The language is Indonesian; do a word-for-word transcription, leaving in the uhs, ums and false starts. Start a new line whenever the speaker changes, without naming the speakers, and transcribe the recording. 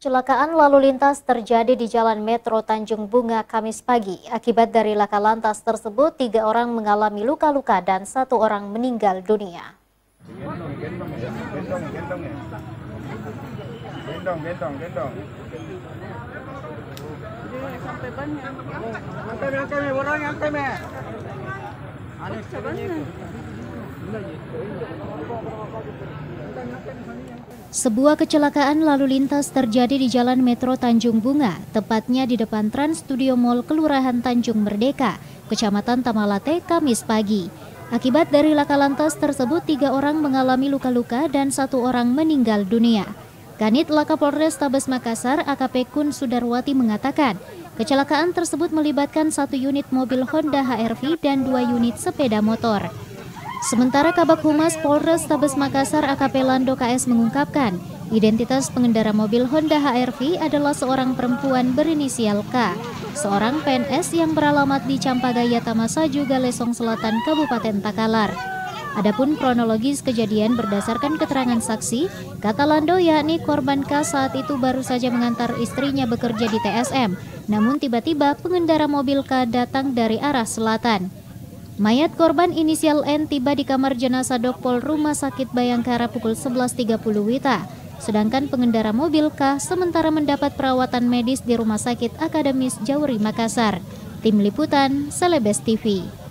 Kecelakaan lalu lintas terjadi di Jalan Metro Tanjung Bunga Kamis pagi. Akibat dari laka lantas tersebut, tiga orang mengalami luka-luka dan satu orang meninggal dunia.
Gendong, gendong ya, gendong, gendong ya. Gendong, gendong, gendong.
Sampai banyak.
Angkai, angkai, orang angkai, me. Anis
Sebuah kecelakaan lalu lintas terjadi di Jalan Metro Tanjung Bunga, tepatnya di depan Trans Studio Mall Kelurahan Tanjung Merdeka, Kecamatan Tamalate, Kamis pagi. Akibat dari laka lantas tersebut, tiga orang mengalami luka-luka dan satu orang meninggal dunia. Kanit Laka Polres Tabes Makassar, A K P Kun Sudarwati mengatakan, kecelakaan tersebut melibatkan satu unit mobil Honda H R V dan dua unit sepeda motor. Sementara Kabak Humas Polres Tabes Makassar A K P Lando K S mengungkapkan, identitas pengendara mobil Honda H R V adalah seorang perempuan berinisial K, seorang P N S yang beralamat di Campagaya Tamasaju, Galesong Selatan, Kabupaten Takalar. Adapun kronologis kejadian berdasarkan keterangan saksi, kata Lando yakni korban K saat itu baru saja mengantar istrinya bekerja di T S M, namun tiba-tiba pengendara mobil K datang dari arah selatan. Mayat korban inisial N tiba di kamar jenazah Dokpol Rumah Sakit Bayangkara pukul sebelas tiga puluh W I T A, sedangkan pengendara mobil K sementara mendapat perawatan medis di Rumah Sakit Akademis Jauri Makassar. Tim Liputan, Celebes T V.